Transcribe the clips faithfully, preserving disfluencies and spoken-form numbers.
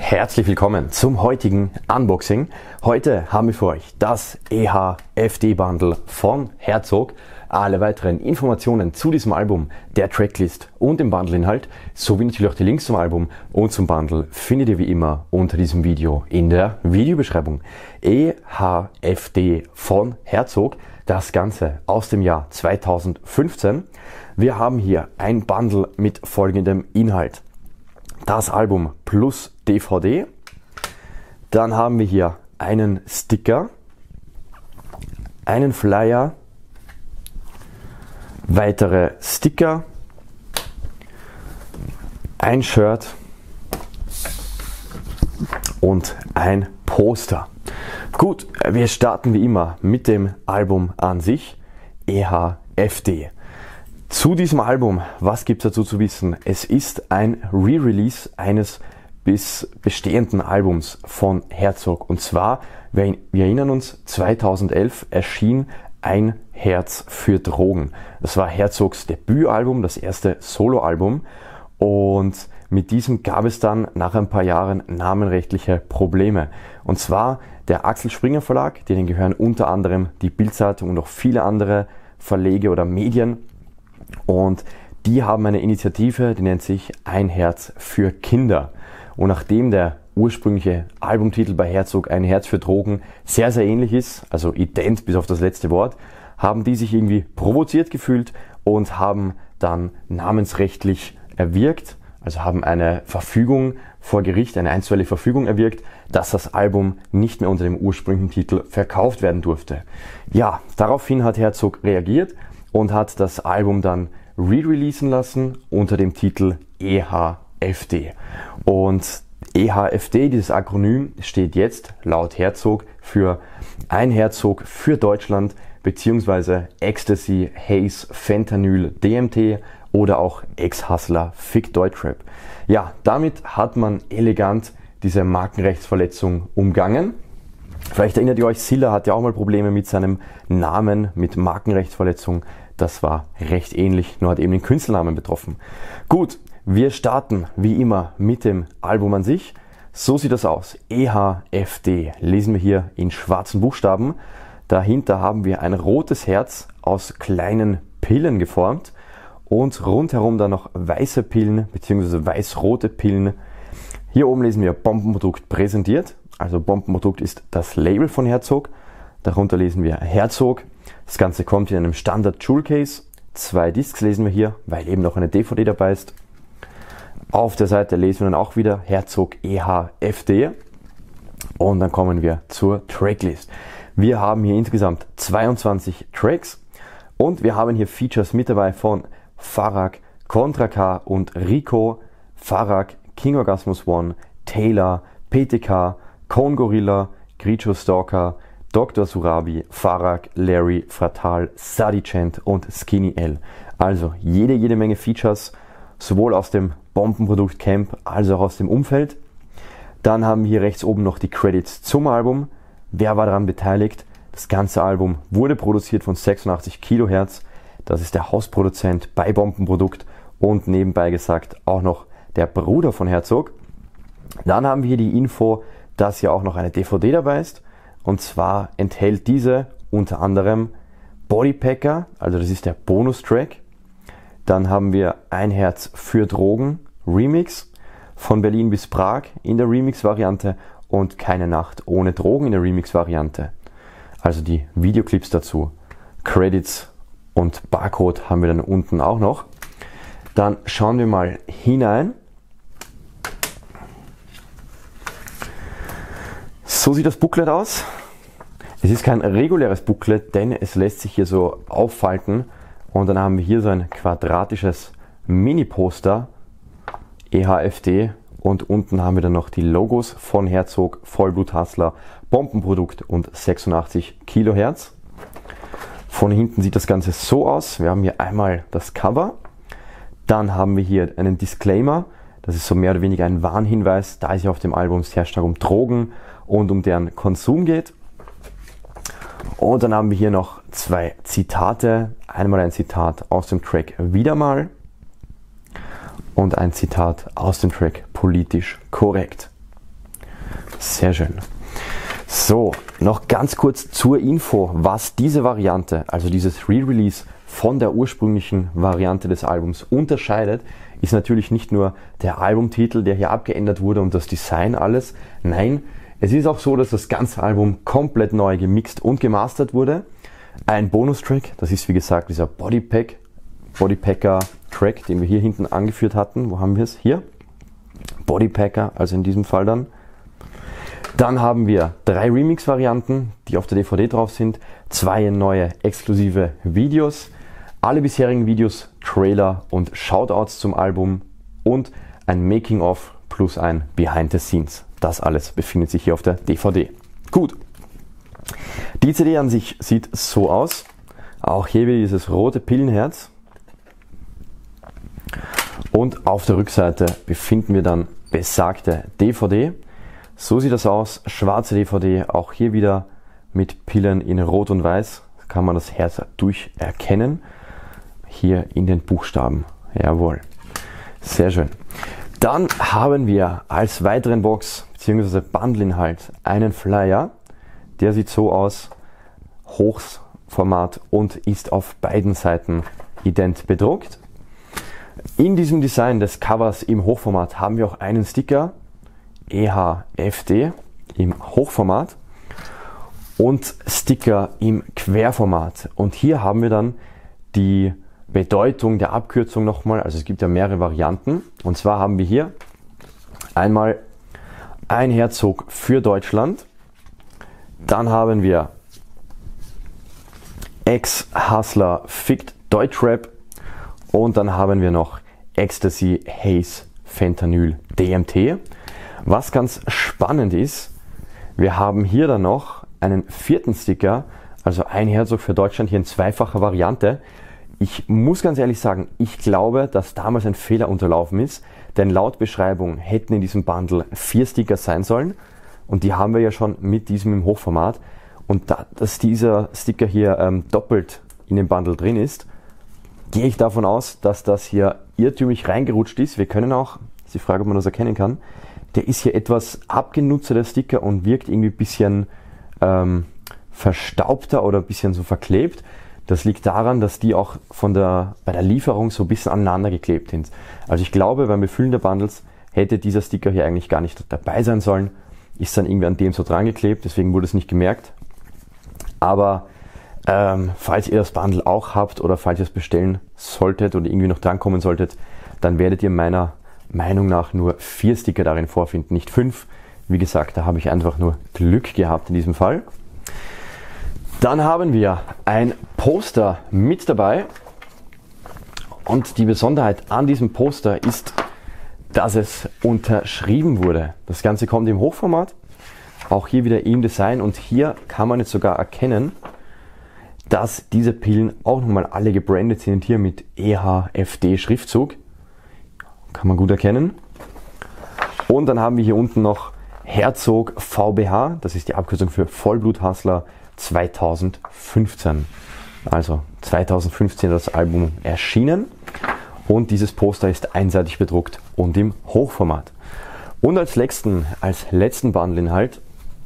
herzlich willkommen zum heutigen Unboxing. Heute haben wir für euch das E H F D Bundle von Herzog. Alle weiteren Informationen zu diesem Album, der Tracklist und dem Bundleinhalt, sowie natürlich auch die Links zum Album und zum Bundle findet ihr wie immer unter diesem Video in der Videobeschreibung. E H F D von Herzog, das Ganze aus dem Jahr zweitausendfünfzehn. Wir haben hier ein Bundle mit folgendem Inhalt. Das Album plus D V D. Dann haben wir hier einen Sticker, einen Flyer, weitere Sticker, ein Shirt und ein Poster. Gut, wir starten wie immer mit dem Album an sich, E H F D. Zu diesem Album, was gibt es dazu zu wissen? Es ist ein Re-Release eines bis bestehenden Albums von Herzog. Und zwar, wir, wir erinnern uns, zweitausendelf erschien Ein Herz für Drogen. Das war Herzogs Debütalbum, das erste Soloalbum. Und mit diesem gab es dann nach ein paar Jahren namenrechtliche Probleme. Und zwar der Axel Springer Verlag, denen gehören unter anderem die Bild-Zeitung und auch viele andere Verlege oder Medien. Und die haben eine Initiative, die nennt sich Ein Herz für Kinder. Und nachdem der ursprüngliche Albumtitel bei Herzog Ein Herz für Drogen sehr, sehr ähnlich ist, also ident bis auf das letzte Wort, haben die sich irgendwie provoziert gefühlt und haben dann namensrechtlich erwirkt, also haben eine Verfügung vor Gericht, eine einstweilige Verfügung erwirkt, dass das Album nicht mehr unter dem ursprünglichen Titel verkauft werden durfte. Ja, daraufhin hat Herzog reagiert und hat das Album dann re-releasen lassen unter dem Titel E H F D. Und E H F D, dieses Akronym, steht jetzt laut Herzog für Ein Herzog für Deutschland bzw. Ecstasy, Haze, Fentanyl, D M T oder auch Ex-Hustler, Fick Deutschrap. Ja, damit hat man elegant diese Markenrechtsverletzung umgangen. Vielleicht erinnert ihr euch, Silla hatte auch mal Probleme mit seinem Namen, mit Markenrechtsverletzung. Das war recht ähnlich, nur hat eben den Künstlernamen betroffen. Gut, wir starten wie immer mit dem Album an sich. So sieht das aus. E H F D lesen wir hier in schwarzen Buchstaben. Dahinter haben wir ein rotes Herz aus kleinen Pillen geformt und rundherum dann noch weiße Pillen bzw. weiß-rote Pillen. Hier oben lesen wir Bombenprodukt präsentiert. Also Bombenprodukt ist das Label von Herzog. Darunter lesen wir Herzog. Das Ganze kommt in einem Standard Jewel Case. Zwei Discs lesen wir hier, weil eben noch eine D V D dabei ist. Auf der Seite lesen wir dann auch wieder Herzog E H F D. Und dann kommen wir zur Tracklist. Wir haben hier insgesamt zweiundzwanzig Tracks und wir haben hier Features mit dabei von Farag, Contra K und Rico, Farag, King Orgasmus One, Taylor, P T K, Cone Gorilla, Gricho Stalker, Doktor Surabi, Farag, Larry, Fratal, Sadicent und Skinny L. Also jede, jede Menge Features, sowohl aus dem Bombenprodukt Camp als auch aus dem Umfeld. Dann haben wir hier rechts oben noch die Credits zum Album. Wer war daran beteiligt? Das ganze Album wurde produziert von sechsundachtzig Kilohertz. Das ist der Hausproduzent bei Bombenprodukt und nebenbei gesagt auch noch der Bruder von Herzog. Dann haben wir hier die Info, dass ja auch noch eine D V D dabei ist. Und zwar enthält diese unter anderem Bodypacker, also das ist der Bonustrack. Dann haben wir Ein Herz für Drogen Remix von Berlin bis Prag in der Remix-Variante und Keine Nacht ohne Drogen in der Remix-Variante. Also die Videoclips dazu. Credits und Barcode haben wir dann unten auch noch. Dann schauen wir mal hinein. So sieht das Booklet aus. Es ist kein reguläres Booklet, denn es lässt sich hier so auffalten. Und dann haben wir hier so ein quadratisches Mini-Poster, E H F D. Und unten haben wir dann noch die Logos von Herzog, Vollblut Hustler, Bombenprodukt und sechsundachtzig Kilohertz. Von hinten sieht das Ganze so aus. Wir haben hier einmal das Cover. Dann haben wir hier einen Disclaimer. Das ist so mehr oder weniger ein Warnhinweis, da es ja auf dem Album sehr stark um Drogen und um deren Konsum geht. Und dann haben wir hier noch zwei Zitate. Einmal ein Zitat aus dem Track Wieder mal und ein Zitat aus dem Track Politisch korrekt. Sehr schön. So, noch ganz kurz zur Info, was diese Variante, also dieses Re-Release von der ursprünglichen Variante des Albums unterscheidet, ist natürlich nicht nur der Albumtitel, der hier abgeändert wurde und das Design alles. Nein, es ist auch so, dass das ganze Album komplett neu gemixt und gemastert wurde. Ein Bonustrack, das ist wie gesagt dieser Bodypack, Bodypacker Track, den wir hier hinten angeführt hatten. Wo haben wir es? Hier. Bodypacker, also in diesem Fall dann. Dann haben wir drei Remix-Varianten, die auf der D V D drauf sind, zwei neue exklusive Videos, alle bisherigen Videos, Trailer und Shoutouts zum Album und ein Making-of plus ein Behind the Scenes. Das alles befindet sich hier auf der D V D. Gut, die C D an sich sieht so aus. Auch hier wieder dieses rote Pillenherz. Und auf der Rückseite befinden wir dann besagte D V D. So sieht das aus, schwarze D V D, auch hier wieder mit Pillen in Rot und Weiß. Da kann man das Herz durcherkennen. Hier in den Buchstaben. Jawohl. Sehr schön. Dann haben wir als weiteren Box bzw. Bundle-Inhalt einen Flyer. Der sieht so aus. Hochformat und ist auf beiden Seiten ident bedruckt. In diesem Design des Covers im Hochformat haben wir auch einen Sticker. E H F D im Hochformat und Sticker im Querformat. Und hier haben wir dann die Bedeutung der Abkürzung nochmal. Also es gibt ja mehrere Varianten. Und zwar haben wir hier einmal ein Herzog für Deutschland. Dann haben wir Ex-Hustler fickt Deutschrap. Und dann haben wir noch Ecstasy, Haze, Fentanyl, D M T. Was ganz spannend ist, wir haben hier dann noch einen vierten Sticker, also ein Herzog für Deutschland, hier in zweifacher Variante. Ich muss ganz ehrlich sagen, ich glaube, dass damals ein Fehler unterlaufen ist, denn laut Beschreibung hätten in diesem Bundle vier Sticker sein sollen und die haben wir ja schon mit diesem im Hochformat. Und da, dass dieser Sticker hier ähm, doppelt in dem Bundle drin ist, gehe ich davon aus, dass das hier irrtümlich reingerutscht ist. Wir können auch, ist die Frage, ob man das erkennen kann, der ist hier etwas abgenutzt, der Sticker, und wirkt irgendwie ein bisschen ähm, verstaubter oder ein bisschen so verklebt. Das liegt daran, dass die auch von der, bei der Lieferung so ein bisschen aneinander geklebt sind. Also ich glaube, beim Befüllen der Bundles hätte dieser Sticker hier eigentlich gar nicht dabei sein sollen. Ist dann irgendwie an dem so dran geklebt, deswegen wurde es nicht gemerkt. Aber ähm, falls ihr das Bundle auch habt oder falls ihr es bestellen solltet oder irgendwie noch drankommen solltet, dann werdet ihr meiner Meinung nach nur vier Sticker darin vorfinden, nicht fünf. Wie gesagt, da habe ich einfach nur Glück gehabt in diesem Fall. Dann haben wir ein Poster mit dabei und die Besonderheit an diesem Poster ist, dass es unterschrieben wurde. Das Ganze kommt im Hochformat, auch hier wieder im Design, und hier kann man jetzt sogar erkennen, dass diese Pillen auch nochmal alle gebrandet sind, hier mit E H F D Schriftzug. Kann man gut erkennen. Und dann haben wir hier unten noch Herzog V B H, das ist die Abkürzung für Vollblut-Hustler zweitausendfünfzehn. Also zweitausendfünfzehn das Album erschienen und dieses Poster ist einseitig bedruckt und im Hochformat. Und als letzten, als letzten Bundle-Inhalt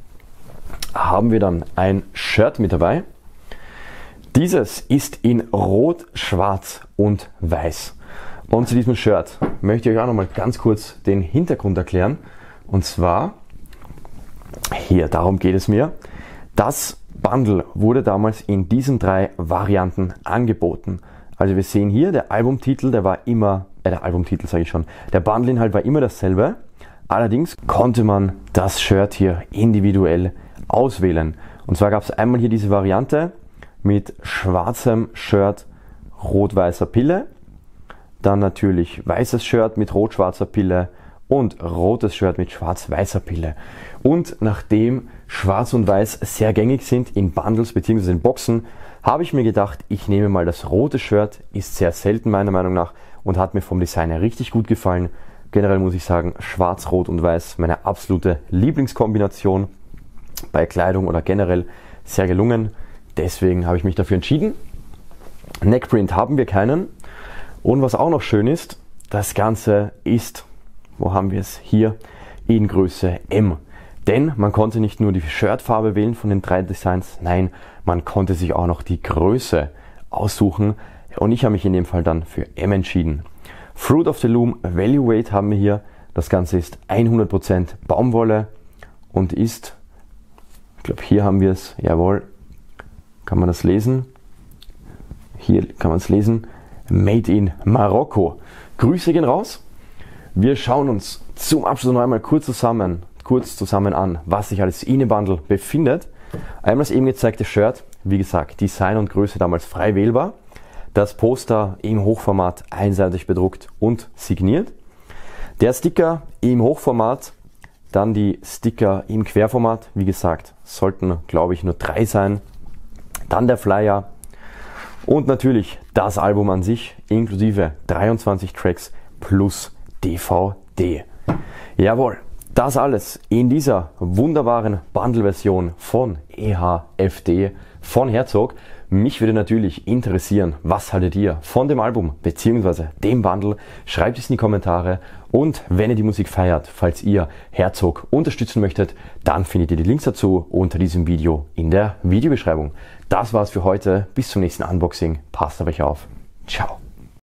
haben wir dann ein Shirt mit dabei. Dieses ist in Rot, Schwarz und Weiß. Und zu diesem Shirt möchte ich euch auch nochmal ganz kurz den Hintergrund erklären. Und zwar, hier, darum geht es mir. Das Bundle wurde damals in diesen drei Varianten angeboten. Also wir sehen hier, der Albumtitel, der war immer, äh, der Albumtitel sage ich schon, der Bundle-Inhalt war immer dasselbe. Allerdings konnte man das Shirt hier individuell auswählen. Und zwar gab es einmal hier diese Variante mit schwarzem Shirt, rot-weißer Pille. Dann natürlich weißes Shirt mit rot-schwarzer Pille und rotes Shirt mit schwarz-weißer Pille. Und nachdem Schwarz und Weiß sehr gängig sind in Bundles bzw. in Boxen, habe ich mir gedacht, ich nehme mal das rote Shirt, ist sehr selten meiner Meinung nach und hat mir vom Design her richtig gut gefallen. Generell muss ich sagen, Schwarz, Rot und Weiß, meine absolute Lieblingskombination bei Kleidung oder generell sehr gelungen. Deswegen habe ich mich dafür entschieden. Neckprint haben wir keinen. Und was auch noch schön ist, das Ganze ist, wo haben wir es? Hier in Größe M. Denn man konnte nicht nur die Shirtfarbe wählen von den drei Designs, nein, man konnte sich auch noch die Größe aussuchen und ich habe mich in dem Fall dann für M entschieden. Fruit of the Loom Value Weight haben wir hier. Das Ganze ist hundert Prozent Baumwolle und ist, ich glaube hier haben wir es, jawohl, kann man das lesen? Hier kann man es lesen, Made in Marokko. Grüße gehen raus. Wir schauen uns zum Abschluss noch einmal kurz zusammen, kurz zusammen an, was sich alles in dem Bundle befindet. Einmal das eben gezeigte Shirt, wie gesagt, Design und Größe damals frei wählbar. Das Poster im Hochformat einseitig bedruckt und signiert. Der Sticker im Hochformat, dann die Sticker im Querformat, wie gesagt, sollten glaube ich nur drei sein. Dann der Flyer und natürlich das Album an sich, inklusive dreiundzwanzig Tracks plus D V D. Jawohl, das alles in dieser wunderbaren Bundle-Version von E H F D von Herzog. Mich würde natürlich interessieren, was haltet ihr von dem Album bzw. dem Bundle? Schreibt es in die Kommentare und wenn ihr die Musik feiert, falls ihr Herzog unterstützen möchtet, dann findet ihr die Links dazu unter diesem Video in der Videobeschreibung. Das war's für heute, bis zum nächsten Unboxing, passt auf euch auf, ciao!